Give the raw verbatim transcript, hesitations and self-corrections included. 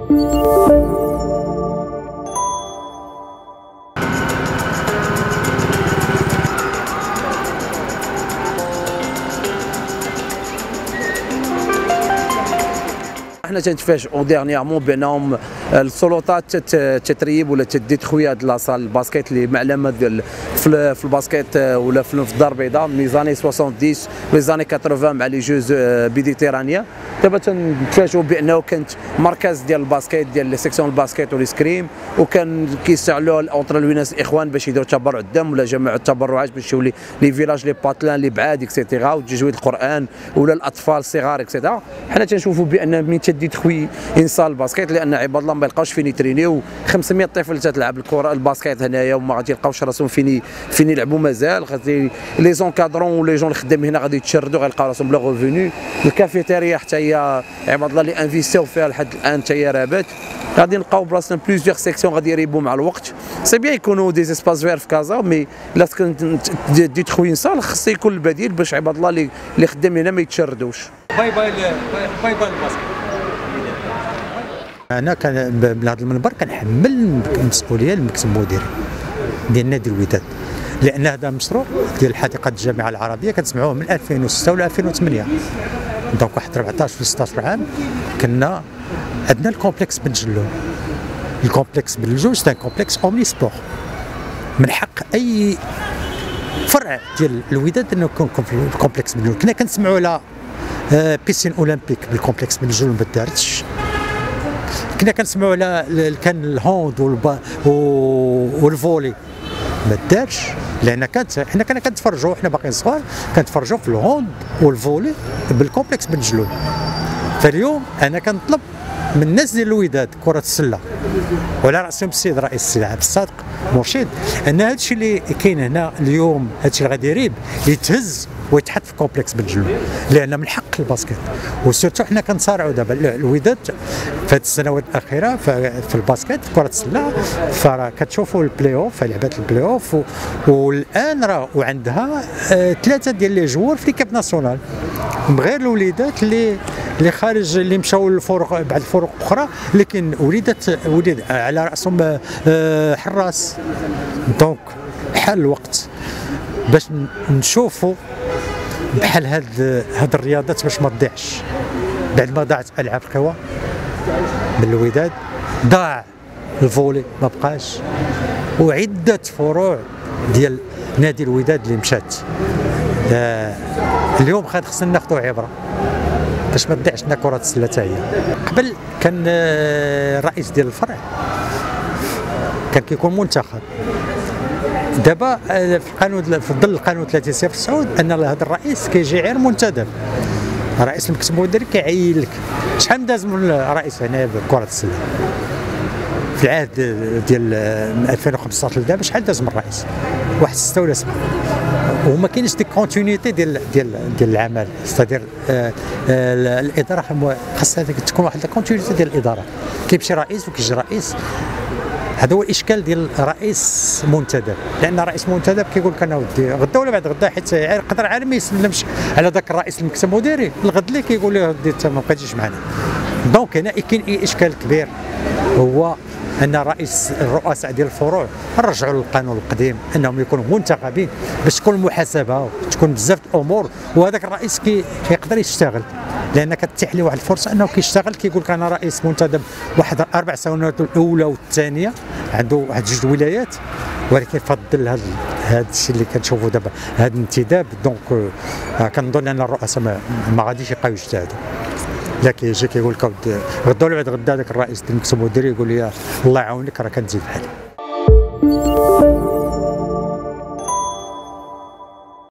حنا تنتفاجئوا ديرنييرمون بانهم السلطات تتريب ولا تديتخوي هاد لاصال الباسكيت اللي معلمه ديال في الباسكيت ولا في الدار البيضاء من زاني سبعين لي زاني ثمانين مع لي جوز ميديتيرانيا. دابا تنتفاجئوا بانه كانت مركز ديال الباسكيت ديال لي سيكسيون الباسكيت والسكريم، وكان كيستعملوها الاونتر الوناس الاخوان باش يديروا تبرع الدم ولا جمع التبرعات باش يمشيو لي فيلاج لي باتلان اللي بعاد اكسيتيرا وتجويد القران ولا الاطفال الصغار اكسيتيرا. حنا تنشوفوا بان من تدي تخوي انسان الباسكيت لان عباد الله ما يلقاوش فين يترينيو. خمسمية طفل تتلعب الكره الباسكيت هنايا وما غادي يلقاوش راسهم فين فين يلعبوا. مازال غادي لي زونكادرون ولي جون اللي خدامين هنا غادي يتشردوا غيلقاو راسهم بلا غوفوني. الكافيتيريا حتى هي عباد الله اللي انفيستيو فيها لحد الان حتى هي رابات. غادي نلقاو براسنا بليزيوغ سيكسيون غادي يريبوا مع الوقت. سي بيان يكونوا دي اسباس فير في كازا، مي لا دي تخوي انسان خص يكون البديل باش عباد الله اللي اللي خدامين هنا ما يتشردوش. باي باي باي باي الباسكيت. انا كان من هذا المنبر كنحمل المسؤوليه للمكتب المديري ديال نادي الوداد، لان هذا مشروع ديال حديقه الجامعه العربيه كنسمعوه من ألفين وستة ولا ألفين وثمانية. دونك واحد أربعطاش ولا ستطاش عام كنا عندنا الكومبلكس بن جلون. الكومبلكس بن جلون سي ان كومبلكس اومني سبور. من حق اي فرع ديال الوداد انه يكون في الكومبلكس بن جلون. كنا كنسمعوا على بيسين اولمبيك بالكومبلكس بن جلون ما دارتش. كنا كنسمعوا على كان الهوند والفولي ما دارش، لان كانت حنا كنا كنتفرجوا حنا باقيين صغار كنتفرجوا في الهوند والفولي بالكومبلكس بن جلون. فاليوم انا كنطلب من الناس ديال الوداد كره السله وعلى راسهم السيد رئيس عبد الصادق مرشد ان هذا الشيء اللي كاين هنا اليوم هذا الشيء اللي غادي يريب يتهز ويتحط في كومبلكس بن جلون، لان من حق الباسكيت. وسيرتو حنا كنصارعوا دابا الوداد في هذه السنوات الاخيره في الباسكيت في كره السله. فراه كتشوفوا البلاي اوف لعبات البلاي اوف، والان راه وعندها ثلاثه ديال لي جوار في ليكيب ناسيونال غير الوليدات اللي اللي خارج اللي مشاو للفرق بعد الفرق اخرى، لكن وليدات وليد على راسهم حراس. دونك حال الوقت باش نشوفوا بحال هاد هاد الرياضات باش ما تضيعش. بعد ما ضاعت العاب القوى من الوداد، ضاع الفولي ما بقاش، وعده فروع ديال نادي الوداد اللي مشات. اليوم خاد خصنا ناخذوا عبره باش ما تضيعش لنا كره السله حتى هي. قبل كان الرئيس ديال الفرع كان كيكون منتخب. دابا في القانون في ظل القانون ثلاثين صفر تسعة ان هذا الرئيس كيجي غير منتدب. رئيس المكتب المديري كيعين لك. شحال داز من الرئيس هنا بكره السله في العهد ديال ألفين وخمسطاش لدابا؟ شحال داز من الرئيس؟ واحد ستة ولا سبعة. وما كاينش ديك كونتينيتي ديال ديال ديال العمل. ستادير آه آه الاداره خاصها تكون واحد الكونتينيتي ديال الاداره. كيمشي رئيس وكيجي رئيس. هذا هو الاشكال ديال رئيس منتدب، لان رئيس منتدب كيقول لك انا ودي غدا ولا بعد غدا، حيت يقدر عالم ما يسلمش على ذاك الرئيس المكتب المديري الغد اللي كيقول له ودي انت ما بقيتيش معنا. دونك هنا كاين اي اشكال كبير، هو ان رئيس الرؤساء ديال الفروع نرجعوا للقانون القديم انهم يكونوا منتخبين باش تكون المحاسبه وتكون بزاف الامور، وهذاك الرئيس كي كيقدر يشتغل، لان كتتيح ليه واحد الفرصه انه كيشتغل. كيقول لك انا رئيس منتدب واحد اربع سنوات الاولى والثانيه، عنده واحد جوج ولايات، ولكن فضل هذا هذا الشيء اللي كنشوفوا دابا هذا الانتداب. دونك كنظن ان الرؤساء ما, ما غاديش يبقاو يجتهدوا. لا كيجي كيقول لك غدا ولا بعد غدا هذاك الرئيس ديال المكتب المديري يقول لي الله يعاونك راه كنزيد بحالي.